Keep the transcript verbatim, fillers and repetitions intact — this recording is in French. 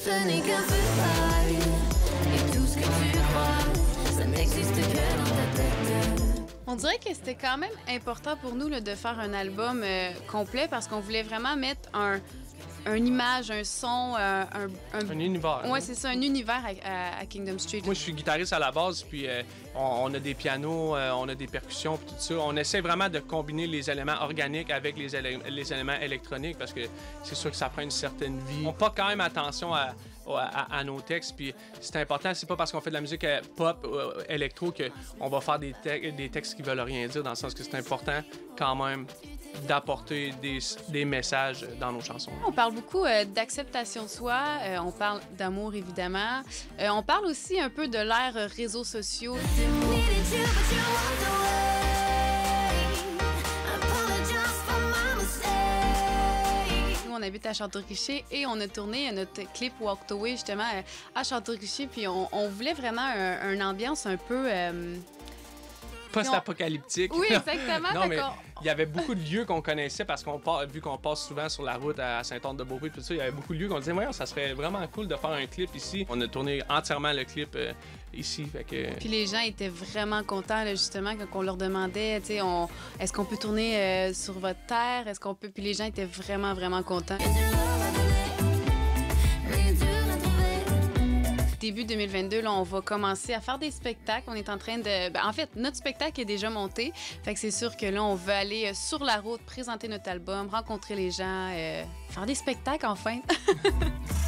Ce n'est qu'un feu de paille, et tout ce que tu crois, ça n'existe que dans ta tête. On dirait que c'était quand même important pour nous là, de faire un album euh, complet parce qu'on voulait vraiment mettre un, une image, un son, euh, un, un... Un univers. Ouais, c'est ça, un univers à, à, à Kingdom Street. Moi, je suis guitariste à la base, puis euh, on, on a des pianos, euh, on a des percussions, puis tout ça. On essaie vraiment de combiner les éléments organiques avec les, élé les éléments électroniques parce que c'est sûr que ça prend une certaine vie. On porte quand même attention à, à, à nos textes, puis c'est important. C'est pas parce qu'on fait de la musique euh, pop, euh, électro, qu'on va faire des, te des textes qui veulent rien dire, dans le sens que c'est important quand même d'apporter des, des messages dans nos chansons. On parle beaucoup euh, d'acceptation de soi, euh, on parle d'amour évidemment, euh, on parle aussi un peu de l'ère réseaux sociaux. Nous, on habite à Château-Richer et on a tourné notre clip Walk the Way justement à Château-Richer, puis on, on voulait vraiment un, une ambiance un peu... Euh, post-apocalyptique. Oui, exactement. Non, mais il y avait beaucoup de lieux qu'on connaissait parce qu'on part, vu qu'on passe souvent sur la route à Saint-Anne-de-Beaupré, tout ça, il y avait beaucoup de lieux qu'on disait, voyons, ça serait vraiment cool de faire un clip ici. On a tourné entièrement le clip euh, ici. Fait que... Puis les gens étaient vraiment contents, là, justement, quand on leur demandait, tu sais, on... est-ce qu'on peut tourner euh, sur votre terre? Est-ce qu'on peut... Puis les gens étaient vraiment, vraiment contents. Début deux mille vingt-deux, là, on va commencer à faire des spectacles. On est en train de... Ben, en fait, notre spectacle est déjà monté. Fait que c'est sûr que là, on va aller sur la route, présenter notre album, rencontrer les gens, euh, faire des spectacles enfin.